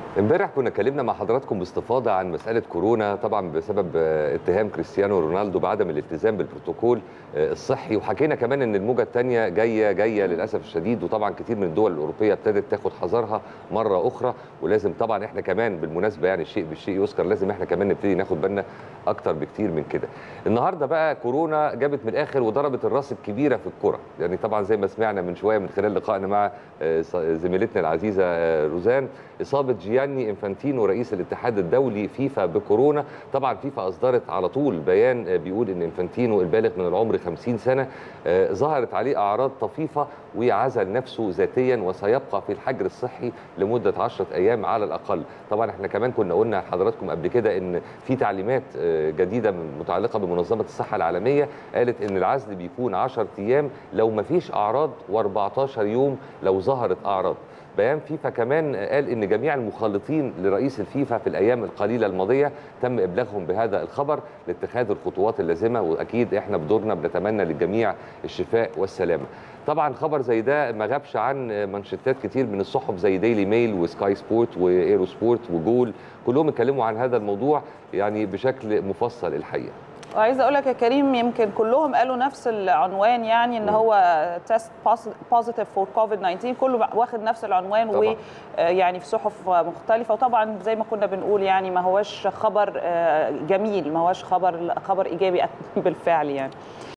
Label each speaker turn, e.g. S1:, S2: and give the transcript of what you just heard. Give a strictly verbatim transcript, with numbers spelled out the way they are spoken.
S1: امبارح كنا اتكلمنا مع حضراتكم باستفاضه عن مساله كورونا، طبعا بسبب اتهام كريستيانو رونالدو بعدم الالتزام بالبروتوكول الصحي، وحكينا كمان ان الموجه الثانيه جايه جايه للاسف الشديد، وطبعا كتير من الدول الاوروبيه ابتدت تاخد حذرها مره اخرى، ولازم طبعا احنا كمان بالمناسبه يعني الشيء بالشيء يذكر، لازم احنا كمان نبتدي ناخد بالنا اكتر بكتير من كده. النهارده بقى كورونا جابت من الاخر وضربت الراس الكبيره في الكره، يعني طبعا زي ما سمعنا من شويه من خلال لقائنا مع زميلتنا العزيزه روزان، اصابه جياني انفانتينو رئيس الاتحاد الدولي فيفا بكورونا. طبعا فيفا اصدرت على طول بيان بيقول ان انفانتينو البالغ من العمر خمسين سنه ظهرت عليه اعراض طفيفه وعزل نفسه ذاتيا وسيبقى في الحجر الصحي لمده عشرة ايام على الاقل. طبعا احنا كمان كنا قلنا لحضراتكم قبل كده ان في تعليمات جديده متعلقه بمنظمه الصحه العالميه، قالت ان العزل بيكون عشرة ايام لو ما فيش اعراض وأربعتاشر يوم لو ظهرت اعراض. بيان فيفا كمان قال ان جميع المخالطين لرئيس الفيفا في الايام القليله الماضيه تم ابلاغهم بهذا الخبر لاتخاذ الخطوات اللازمه، واكيد احنا بدورنا بنتمنى للجميع الشفاء والسلامه. طبعا خبر زي ده ما غابش عن منشطات كتير من الصحف زي ديلي ميل وسكاي سبورت وايرو سبورت وجول، كلهم اتكلموا عن هذا الموضوع يعني بشكل مفصل الحقيقه.
S2: وعايزه اقول لك يا كريم يمكن كلهم قالوا نفس العنوان، يعني ان هو تيست بوزيتيف فور كوفيد تسعة عشر، كله واخد نفس العنوان ويعني في صحف مختلفه. وطبعا زي ما كنا بنقول يعني ما هوش خبر جميل، ما هوش خبر خبر ايجابي بالفعل يعني.